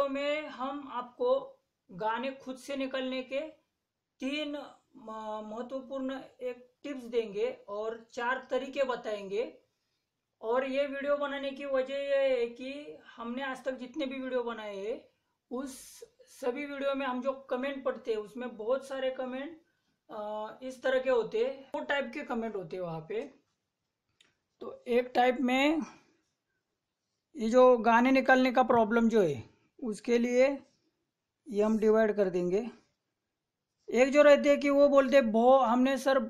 में हम आपको गाने खुद से निकलने के 3 महत्वपूर्ण एक टिप्स देंगे और 4 तरीके बताएंगे। और ये वीडियो बनाने की वजह यह है कि हमने आज तक जितने भी वीडियो बनाए हैं उस सभी वीडियो में हम जो कमेंट पढ़ते हैं उसमें बहुत सारे कमेंट इस तरह के होते हैं। 2 टाइप के कमेंट होते हैं वहाँ पे। तो एक टाइप में ये जो गाने निकालने का प्रॉब्लम जो है उसके लिए ये हम डिवाइड कर देंगे। एक जो रहते हैं कि वो बोलते हैं हमने सर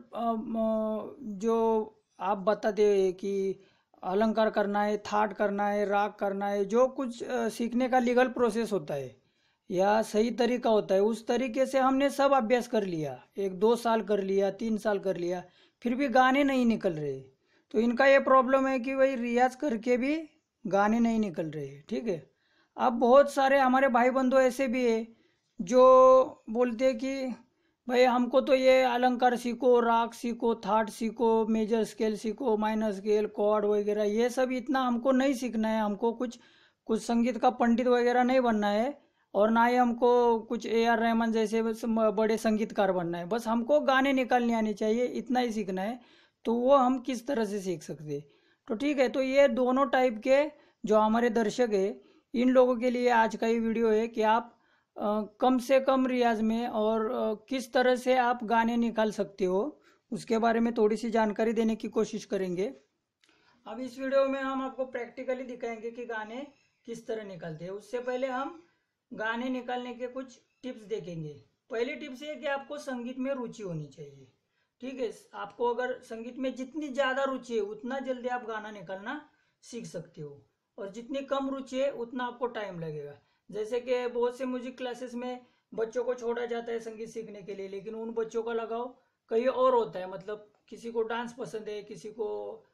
जो आप बताते हैं कि अलंकार करना है, थाट करना है, राग करना है, जो कुछ सीखने का लीगल प्रोसेस होता है या सही तरीका होता है उस तरीके से हमने सब अभ्यास कर लिया, 1-2 साल कर लिया, 3 साल कर लिया, फिर भी गाने नहीं निकल रहे। तो इनका ये प्रॉब्लम है कि भाई रियाज करके भी गाने नहीं निकल रहे। ठीक है। अब बहुत सारे हमारे भाई बंधु ऐसे भी है जो बोलते हैं कि भाई हमको तो ये अलंकार सीखो, राग सीखो, थाट सीखो, मेजर स्केल सीखो, माइनर स्केल, कॉर्ड वगैरह, ये सब इतना हमको नहीं सीखना है। हमको कुछ कुछ संगीत का पंडित वगैरह नहीं बनना है और ना ही हमको कुछ AR रहमान जैसे बड़े संगीतकार बनना है। बस हमको गाने निकालने आने चाहिए, इतना ही सीखना है। तो वो हम किस तरह से सीख सकते? तो ठीक है, तो ये दोनों टाइप के जो हमारे दर्शक है इन लोगों के लिए आज का ये वीडियो है कि आप कम से कम रियाज में और किस तरह से आप गाने निकाल सकते हो उसके बारे में थोड़ी सी जानकारी देने की कोशिश करेंगे। अब इस वीडियो में हम आपको प्रैक्टिकली दिखाएंगे कि गाने किस तरह निकलते हैं। उससे पहले हम गाने निकालने के कुछ टिप्स देखेंगे। पहली टिप्स ये कि आपको संगीत में रुचि होनी चाहिए। ठीक है। आपको अगर संगीत में जितनी ज़्यादा रुचि है उतना जल्दी आप गाना निकालना सीख सकते हो और जितनी कम रुचि है उतना आपको टाइम लगेगा। जैसे कि बहुत से म्यूजिक क्लासेस में बच्चों को छोड़ा जाता है संगीत सीखने के लिए, लेकिन उन बच्चों का लगाव कहीं और होता है। मतलब किसी को डांस पसंद है, किसी को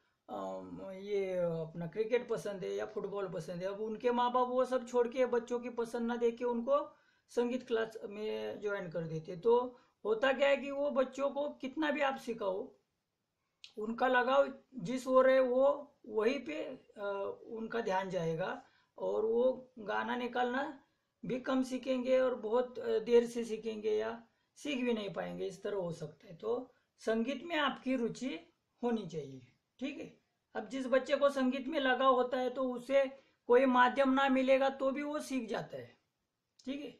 ये अपना क्रिकेट पसंद है या फुटबॉल पसंद है। अब उनके माँ बाप वो सब छोड़ के बच्चों की पसंद ना देख के उनको संगीत क्लास में ज्वाइन कर देते। तो होता क्या है कि वो बच्चों को कितना भी आप सिखाओ, उनका लगाव जिस ओर है वो वहीं पे उनका ध्यान जाएगा और वो गाना निकालना भी कम सीखेंगे और बहुत देर से सीखेंगे या सीख भी नहीं पाएंगे। इस तरह हो सकता है। तो संगीत में आपकी रुचि होनी चाहिए। ठीक है। अब जिस बच्चे को संगीत में लगाव होता है तो उसे कोई माध्यम ना मिलेगा तो भी वो सीख जाता है। ठीक है।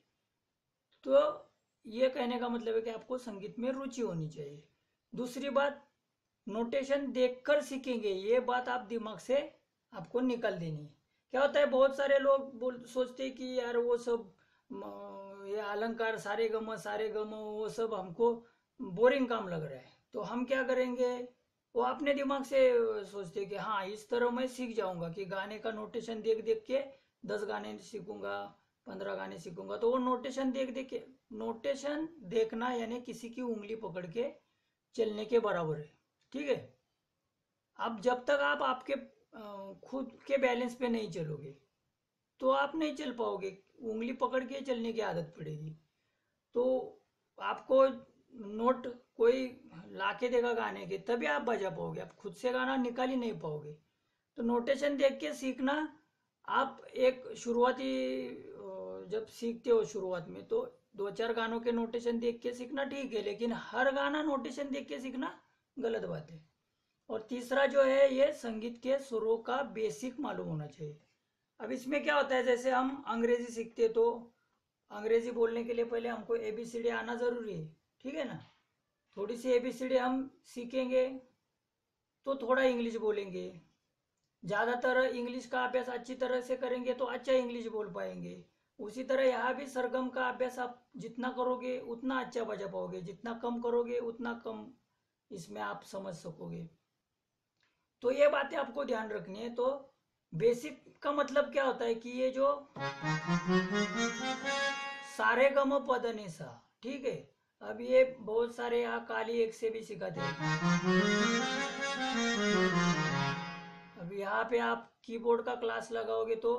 तो ये कहने का मतलब है कि आपको संगीत में रुचि होनी चाहिए। दूसरी बात, नोटेशन देखकर सीखेंगे, ये बात आप दिमाग से आपको निकाल देनी है। क्या होता है, बहुत सारे लोग सोचते हैं कि यार वो सब ये अलंकार सारे गम वो सब हमको बोरिंग काम लग रहा है। तो हम क्या करेंगे, वो अपने दिमाग से सोचते हैं कि हाँ इस तरह मैं सीख जाऊंगा कि गाने का नोटेशन देख देख के 10 गाने सीखूंगा, 15 गाने सीखूंगा। तो वो नोटेशन देख देख के, नोटेशन देखना यानी किसी की उंगली पकड़ के चलने के बराबर है। ठीक है। अब जब तक आप आपके खुद के बैलेंस पे नहीं चलोगे तो आप नहीं चल पाओगे। उंगली पकड़ के चलने की आदत पड़ेगी। तो आपको नोट कोई लाके देगा गाने के तभी आप बजा पाओगे, आप खुद से गाना निकाल ही नहीं पाओगे। तो नोटेशन देख के सीखना, आप एक शुरुआती जब सीखते हो शुरुआत में तो 2-4 गानों के नोटेशन देख के सीखना ठीक है, लेकिन हर गाना नोटेशन देख के सीखना गलत बात है। और तीसरा जो है, ये संगीत के सुरों का बेसिक मालूम होना चाहिए। अब इसमें क्या होता है, जैसे हम अंग्रेजी सीखते तो अंग्रेजी बोलने के लिए पहले हमको ABCD आना जरूरी है। ठीक है ना। थोड़ी सी ABCD हम सीखेंगे तो थोड़ा इंग्लिश बोलेंगे। ज़्यादातर इंग्लिश का अभ्यास अच्छी तरह से करेंगे तो अच्छा इंग्लिश बोल पाएंगे। उसी तरह यहाँ भी सरगम का अभ्यास आप जितना करोगे उतना अच्छा बजा पाओगे, जितना कम करोगे उतना कम इसमें आप समझ सकोगे। तो ये बातें आपको ध्यान रखनी है। तो बेसिक का मतलब क्या होता है कि ये जो सारे गम पद नि सा, ठीक है। अब ये बहुत सारे यहाँ काली एक से भी सिखाते हैं। अब यहाँ पे आप कीबोर्ड का क्लास लगाओगे तो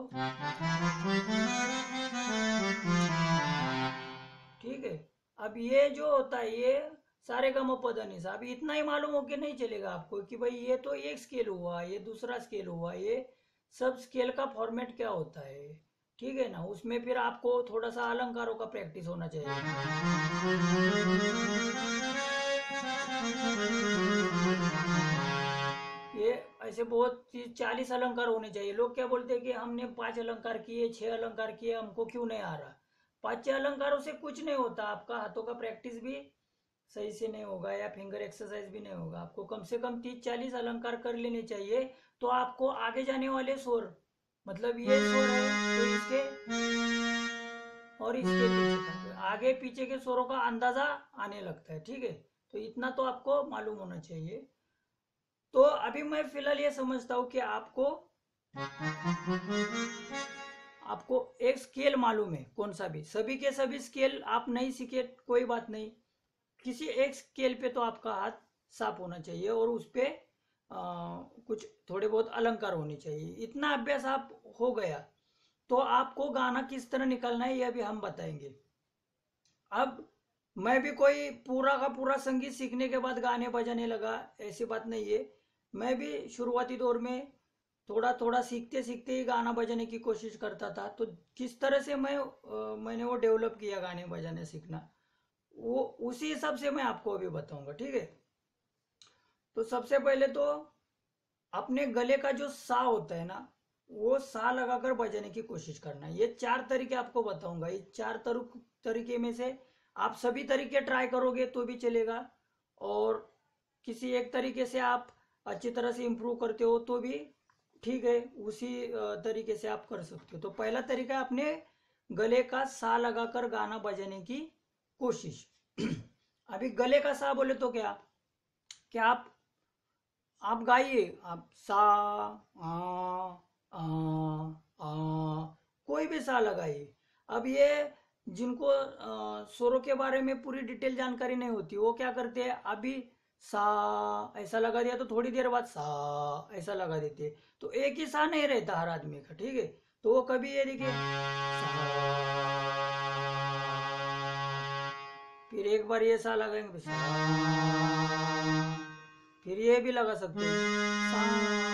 ठीक है। अब ये जो होता है ये सारे गम पद नि सा, अभी इतना ही मालूम हो के नहीं चलेगा आपको कि भाई ये तो एक स्केल हुआ, ये दूसरा स्केल हुआ, ये सब स्केल का फॉर्मेट क्या होता है, ठीक है ना। उसमें फिर आपको थोड़ा सा अलंकारों का प्रैक्टिस होना चाहिए। ये ऐसे बहुत 40 अलंकार होने चाहिए। लोग क्या बोलते हैं कि हमने 5 अलंकार किए, 6 अलंकार किए, हमको क्यों नहीं आ रहा। 5 अलंकारों से कुछ नहीं होता। आपका हाथों का प्रैक्टिस भी सही से नहीं होगा या फिंगर एक्सरसाइज भी नहीं होगा। आपको कम से कम 30-40 अलंकार कर लेने चाहिए। तो आपको आगे जाने वाले स्वर, मतलब ये स्वर है तो इसके और इसके पीछे का, तो आगे पीछे के स्वरों का अंदाजा आने लगता है। ठीक है, तो इतना तो आपको मालूम होना चाहिए। तो अभी मैं फिलहाल ये समझता हूँ कि आपको आपको एक स्केल मालूम है, कौन सा भी, सभी के सभी स्केल आप नहीं सीखे कोई बात नहीं, किसी एक स्केल पे तो आपका हाथ साफ होना चाहिए और उस पे कुछ थोड़े बहुत अलंकार होने चाहिए। इतना अभ्यास आप हो गया तो आपको गाना किस तरह निकलना है यह भी हम बताएंगे। अब मैं भी कोई पूरा का पूरा संगीत सीखने के बाद गाने बजाने लगा, ऐसी बात नहीं है। मैं भी शुरुआती दौर में थोड़ा थोड़ा सीखते सीखते ही गाना बजाने की कोशिश करता था। तो किस तरह से मैंने वो डेवलप किया गाने बजाने सीखना, वो उसी हिसाब से मैं आपको अभी बताऊंगा। ठीक है, तो सबसे पहले तो अपने गले का जो सा होता है ना, वो सा लगाकर बजाने की कोशिश करना है। ये 4 तरीके आपको बताऊंगा। ये 4 तरीके में से आप सभी तरीके ट्राई करोगे तो भी चलेगा, और किसी एक तरीके से आप अच्छी तरह से इम्प्रूव करते हो तो भी ठीक है। उसी तरीके से आप कर सकते हो। तो पहला तरीका है अपने गले का सा लगाकर गाना बजाने की कोशिश। अभी गले का सा बोले तो क्या क्या आप गाइए, आप सा, आ, आ, आ, कोई भी सा लगाइए। अब ये जिनको स्वरों के बारे में पूरी डिटेल जानकारी नहीं होती, वो क्या करते हैं, अभी सा ऐसा लगा दिया तो थोड़ी देर बाद सा ऐसा लगा देते हैं। तो एक ही सा नहीं रहता हर आदमी का। ठीक है, तो वो कभी ये देखिए फिर एक बार ये सा लगाएंगे, फिर ये भी लगा सकते हैं।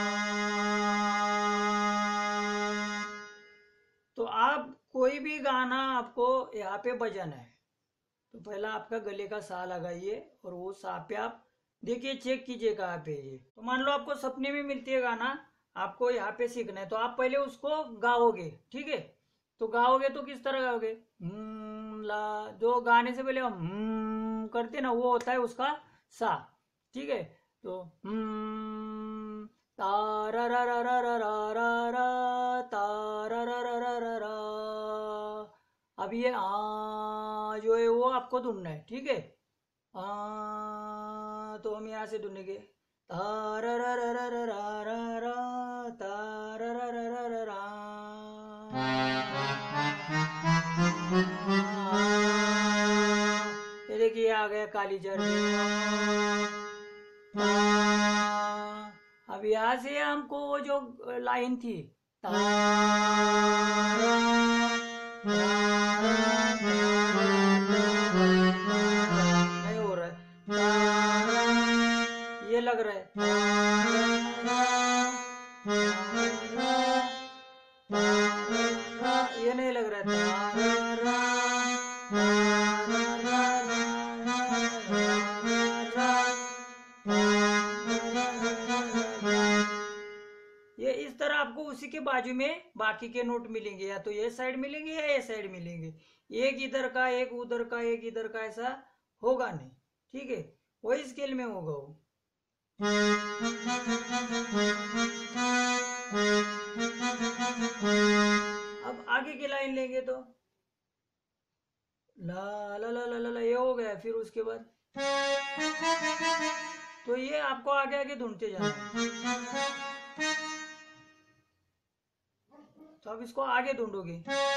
तो आप कोई भी गाना आपको यहाँ पे बजाना है तो पहला आपका गले का सा लगाइए और वो सा पे आप देखिए, चेक कीजिए कहाँ पे ये। तो मान लो आपको सपने में मिलती है गाना, आपको यहाँ पे सीखना है, तो आप पहले उसको गाओगे। ठीक है, तो गाओगे तो किस तरह गाओगे, ला, जो गाने से पहले हम करते ना, वो होता है उसका सा। ठीक है, तो तारा रा रा रा रा रा रा तारा रा रा रा रा रा। अब ये आ जो है वो आपको ढूंढना है। ठीक है, तो हम यहाँ से ढूंढेंगे तारा रा रा रा रा रा रा रा तारा रा रा रा रा रा। ये देखिए आ गया काली जड़ में। अब यहाँ से हमको वो जो लाइन थी नहीं हो रहा है, ये लग रहा है ये नहीं लग रहा है। ये इस तरह आपको उसी के बाजू में बाकी के नोट मिलेंगे, या तो ये साइड मिलेंगे या ये साइड मिलेंगे। एक इधर का एक उधर का एक इधर का ऐसा होगा नहीं। ठीक है, वही स्केल में होगा वो। अब आगे की लाइन लेंगे तो ला ला ला ला ला, ला ये हो गया। फिर उसके बाद तो ये आपको आगे आगे ढूंढते जाना है। तो अब इसको आगे ढूंढोगे,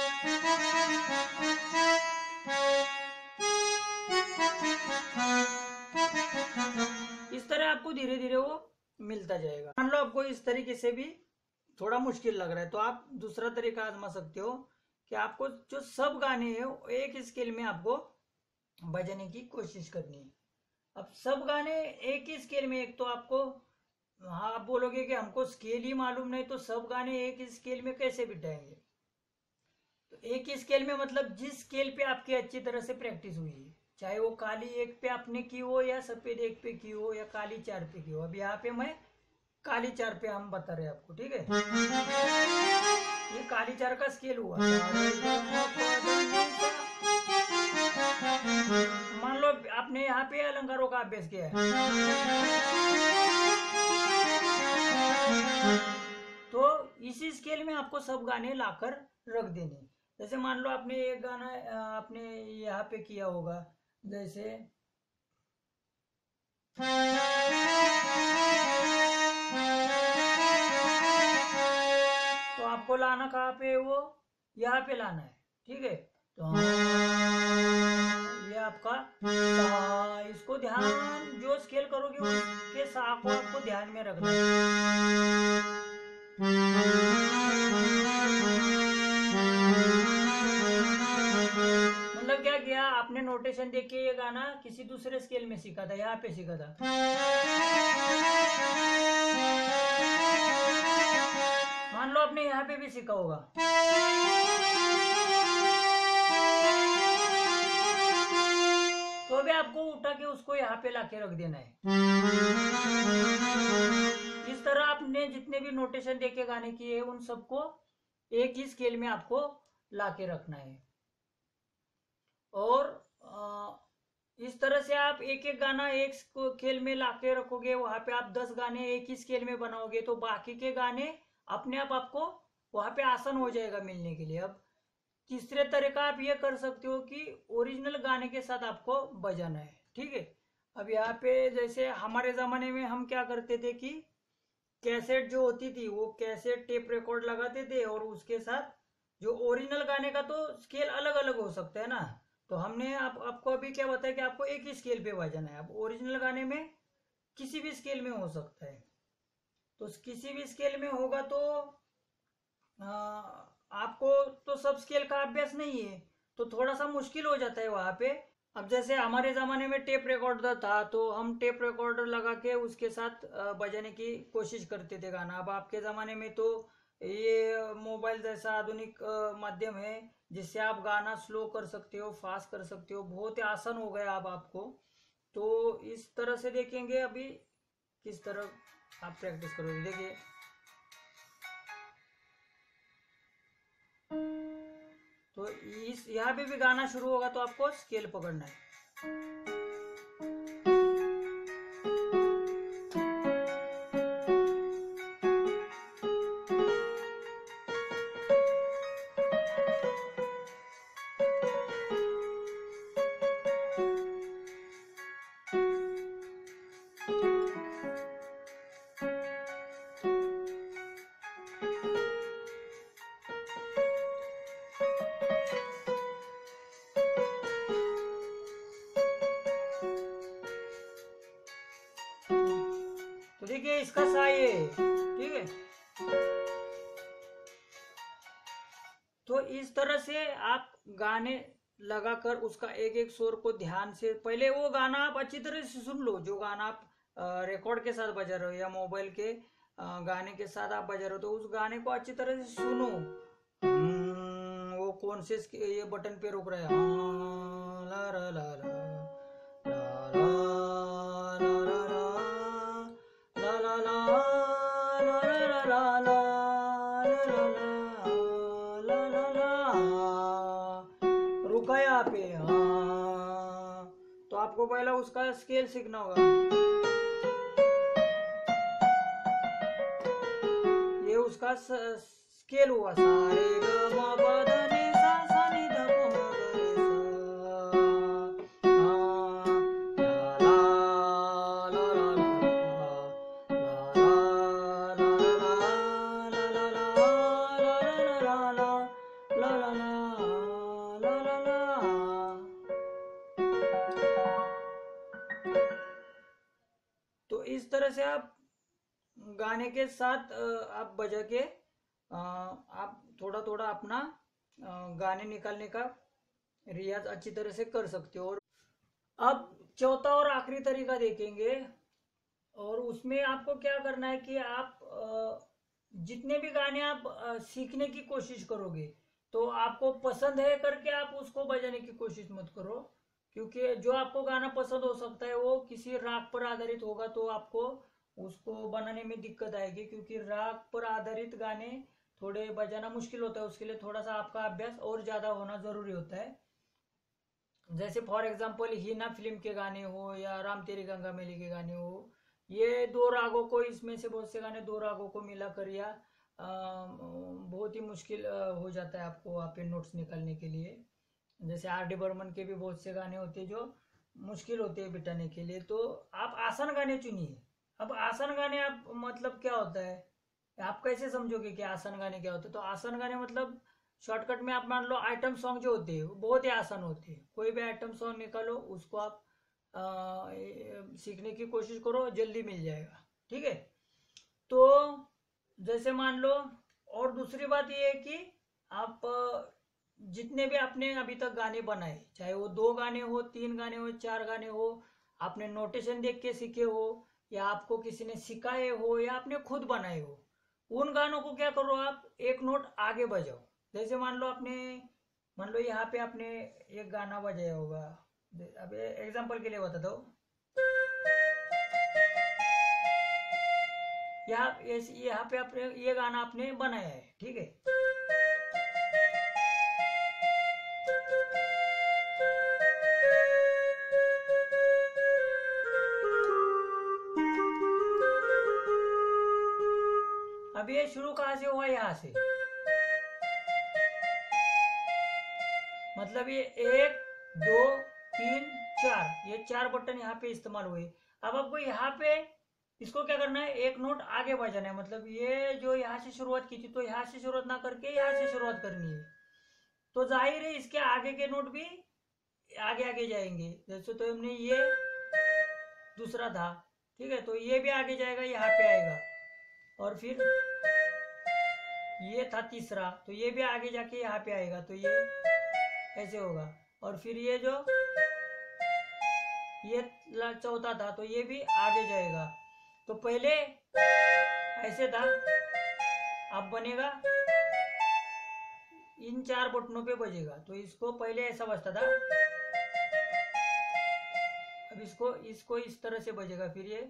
इस तरह आपको धीरे धीरे वो मिलता जाएगा। मान लो आपको इस तरीके से भी थोड़ा मुश्किल लग रहा है तो आप दूसरा तरीका आजमा सकते हो कि आपको जो सब गाने हैं एक स्केल में आपको बजाने की कोशिश करनी है। अब सब गाने एक ही स्केल में, एक तो आपको, हाँ आप बोलोगे कि हमको स्केल ही मालूम नहीं तो सब गाने एक ही स्केल में कैसे बिठाएंगे। एक ही स्केल में मतलब जिस स्केल पे आपकी अच्छी तरह से प्रैक्टिस हुई है, चाहे वो काली 1 पे आपने की हो या सफेद 1 पे की हो या काली 4 पे की हो। अब यहाँ पे मैं काली 4 पे हम बता रहे हैं आपको, ठीक है। ये काली 4 का स्केल हुआ। मान लो आपने यहाँ पे अलंकारों का अभ्यास किया है, तो इसी स्केल में आपको सब गाने लाकर रख देने। जैसे मान लो आपने एक गाना आपने यहाँ पे किया होगा, जैसे तो आपको लाना कहाँ पे, वो यहाँ पे लाना है, ठीक है। तो ये आपका सा, इसको ध्यान जो स्केल करोगे उसके सा को आपको ध्यान में रखना है। मतलब क्या किया आपने, नोटेशन देख के ये गाना किसी दूसरे स्केल में सीखा था, यहाँ पे सीखा था। मान लो आपने यहाँ पे भी सीखा होगा, तो भी आपको उठा के उसको यहाँ पे लाके रख देना है। इस तरह आपने जितने भी नोटेशन देके गाने किए उन सबको एक ही स्केल में आपको लाके रखना है। और इस तरह से आप एक एक गाना एक स्केल में लाके रखोगे, वहां पे आप 10 गाने एक ही स्केल में बनाओगे, तो बाकी के गाने अपने आप आपको वहां पे आसान हो जाएगा मिलने के लिए। अब तीसरे तरीका आप ये कर सकते हो कि ओरिजिनल गाने के साथ आपको बजाना है, ठीक है। अब यहाँ पे जैसे हमारे जमाने में हम क्या करते थे कि कैसेट जो होती थी वो कैसेट टेप रिकॉर्ड लगाते थे, और उसके साथ जो ओरिजिनल गाने का तो स्केल अलग अलग हो सकता है ना, तो हमने आपको अभी क्या बताया कि आपको एक ही स्केल पे बजाना है। अब ओरिजिनल गाने में किसी भी स्केल में हो सकता है, तो किसी भी स्केल में होगा तो आपको तो सब स्केल का अभ्यास नहीं है, तो थोड़ा सा मुश्किल हो जाता है वहां पे। अब जैसे हमारे ज़माने में टेप रिकॉर्डर था, तो हम टेप रिकॉर्डर लगा के उसके साथ बजाने की कोशिश करते थे गाना। अब आपके ज़माने में तो ये मोबाइल जैसा आधुनिक माध्यम है, जिससे आप गाना स्लो कर सकते हो, फास्ट कर सकते हो, बहुत ही आसान हो गया अब आपको। तो इस तरह से देखेंगे अभी किस तरह आप प्रैक्टिस करोगे, देखिए। तो इस यहाँ पे भी गाना शुरू होगा तो आपको स्केल पकड़ना है। तो देखिए इसका सा ये, ठीक है। तो इस तरह से आप गाने लगाकर उसका एक एक स्वर को ध्यान से, पहले वो गाना आप अच्छी तरह से सुन लो, जो गाना आप रिकॉर्ड के साथ बजा रहे हो या मोबाइल के गाने के साथ आप बजा रहे हो, तो उस गाने को अच्छी तरह से सुनो। वो कौन से ये बटन पे रुक रहा है, ला ला ला ला रुका यहाँ पे, हाँ। तो आपको पहला उसका स्केल सीखना होगा। ये उसका स्केल हुआ, सारे ग म प ध नि सा सा नि ध प म ग रे सा, ला ला ला ला ला ला ला ला ला ला ला। तो इस तरह से आप गाने के साथ आप बजा के आप थोड़ा थोड़ा अपना गाने निकालने का रियाज अच्छी तरह से कर सकते हो। और अब चौथा और आखिरी तरीका देखेंगे, और उसमें आपको क्या करना है कि आप जितने भी गाने आप सीखने की कोशिश करोगे, तो आपको पसंद है करके आप उसको बजाने की कोशिश मत करो, क्योंकि जो आपको गाना पसंद हो सकता है वो किसी राग पर आधारित होगा, तो आपको उसको बनाने में दिक्कत आएगी, क्योंकि राग पर आधारित गाने थोड़े बजाना मुश्किल होता है, उसके लिए थोड़ा सा आपका अभ्यास और ज्यादा होना जरूरी होता है। जैसे फॉर एग्जाम्पल हिना फिल्म के गाने हो या राम तेरी गंगा मैली के गाने हो, ये दो रागों को, इसमें से बहुत से गाने दो रागों को मिलाकर या बहुत ही मुश्किल हो जाता है आपको वहाँ पे नोट्स निकालने के लिए। जैसे आर डी बर्मन के भी बहुत से गाने होते हैं जो मुश्किल होते हैं बिठाने के लिए, तो आप आसान गाने चुनिए। अब आसान गाने आप मतलब क्या होता है, आप कैसे समझोगे कि आसान गाने क्या होते हैं? तो आसान गाने मतलब शॉर्टकट में आप मान लो आइटम सॉन्ग जो होते हैं वो बहुत ही आसान होते हैं। कोई भी आइटम सॉन्ग निकालो, उसको आप सीखने की कोशिश करो, जल्दी मिल जाएगा। ठीक है, तो जैसे मान लो, और दूसरी बात ये है कि आप जितने भी आपने अभी तक गाने बनाए, चाहे वो 2 गाने हो, 3 गाने हो, 4 गाने हो, आपने नोटेशन देख के सीखे हो या आपको किसी ने सिखाए हो या आपने खुद बनाए हो, उन गानों को क्या करो, आप एक नोट आगे बजाओ। जैसे मान लो यहाँ पे आपने एक गाना बजाया होगा, अब एग्जांपल के लिए बताता हूँ। यहाँ पे आपने ये गाना आपने बनाया है, ठीक है। अब ये शुरू कहाँ से हुआ, यहाँ से, मतलब ये 1 2 3 4, ये 4 बटन यहाँ पे इस्तेमाल हुए। अब आपको यहाँ पे इसको क्या करना है, एक नोट आगे बजाना है। मतलब ये जो यहाँ से शुरुआत की थी, तो यहाँ से शुरुआत ना करके यहाँ से शुरुआत करनी है। तो जाहिर है इसके आगे के नोट भी आगे आगे जाएंगे। जैसे तो हमने ये दूसरा था, ठीक है, तो ये भी आगे जाएगा, यहाँ पे आएगा। और फिर ये था तीसरा, तो ये भी आगे जाके यहाँ पे आएगा, तो ये ऐसे होगा। और फिर ये जो ये चौथा था, तो ये भी आगे जाएगा। तो पहले ऐसे था, अब बनेगा इन 4 बटनों पे बजेगा। तो इसको पहले ऐसा बजता था, अब इसको इसको इस तरह से बजेगा। फिर ये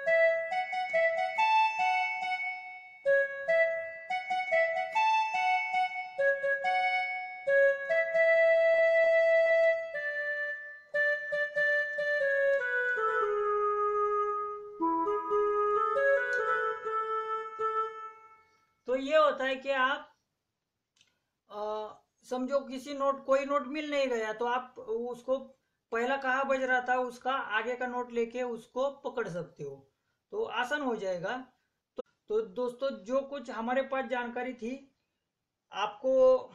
तो ये होता है कि आप समझो किसी नोट, कोई नोट मिल नहीं गया, तो आप उसको पहला कहाँ बज रहा था उसका आगे का नोट लेके उसको पकड़ सकते हो, तो आसान हो जाएगा। तो दोस्तों, जो कुछ हमारे पास जानकारी थी आपको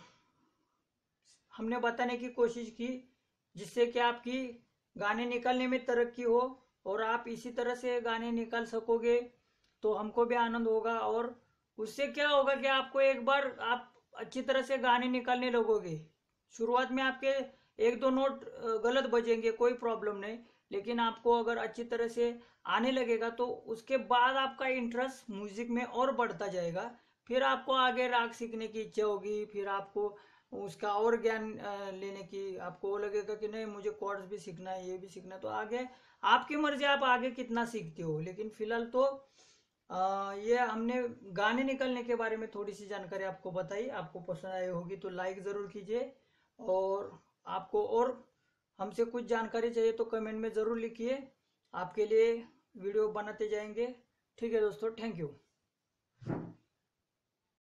हमने बताने की कोशिश की, जिससे कि आपकी गाने निकालने में तरक्की हो और आप इसी तरह से गाने निकाल सकोगे, तो हमको भी आनंद होगा। और उससे क्या होगा कि आपको एक बार आप अच्छी तरह से गाने निकालने लगोगे। शुरुआत में आपके 1-2 नोट गलत बजेंगे, कोई प्रॉब्लम नहीं, लेकिन आपको अगर अच्छी तरह से आने लगेगा तो उसके बाद आपका इंटरेस्ट म्यूजिक में और बढ़ता जाएगा। फिर आपको आगे राग सीखने की इच्छा होगी, फिर आपको उसका और ज्ञान लेने की आपको वो लगेगा कि नहीं, मुझे कॉर्ड्स भी सीखना है, ये भी सीखना है। तो आगे आपकी मर्जी, आप आगे कितना सीखते हो। लेकिन फिलहाल तो ये हमने गाने निकलने के बारे में थोड़ी सी जानकारी आपको बताई। आपको पसंद आई होगी तो लाइक ज़रूर कीजिए, और आपको और हमसे कुछ जानकारी चाहिए तो कमेंट में ज़रूर लिखिए, आपके लिए वीडियो बनाते जाएंगे। ठीक है दोस्तों, थैंक यू।